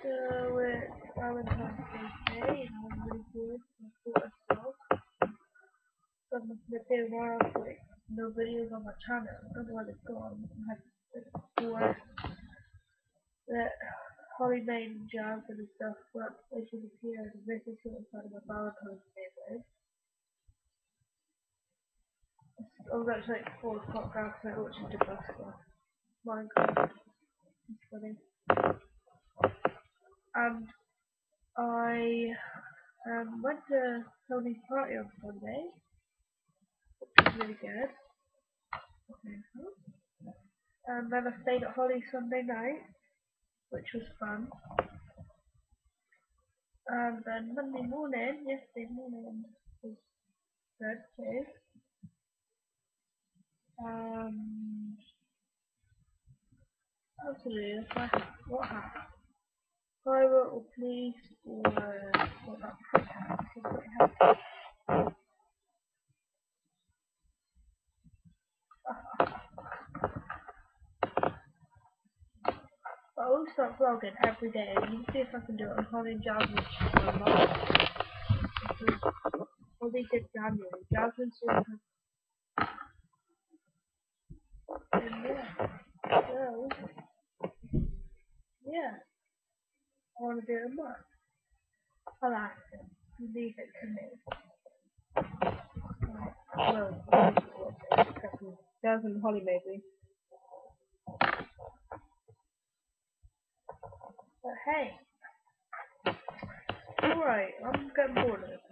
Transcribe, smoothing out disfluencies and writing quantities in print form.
So it's Valentine's Day and I'm really bored and I thought myself. So I'm looking at it while like no videos on my channel. I don't know where they've gone. I had before that Holly made and jazz and stuff, but they should appear and this is sort of part of my Valentine's Day list. I was actually like 4 o'clock last night watching the bus stuff. Minecraft. It's funny. And I went to Tony's party on Sunday, which was really good. And then I stayed at Holly's Sunday night, which was fun. And then Monday morning, yesterday morning, was good too. Absolutely, what happened? Private or police or what that protest? I will start vlogging every day. You can see if I can do it on Holly and Jasmine's channel or not. Because Holly did January. Jasmine's doing her. And yeah. So, yeah. I want to do it in March. I'll ask him. Leave it to me. No, Jasmine and Holly maybe. But hey. Alright, I'm getting bored of it.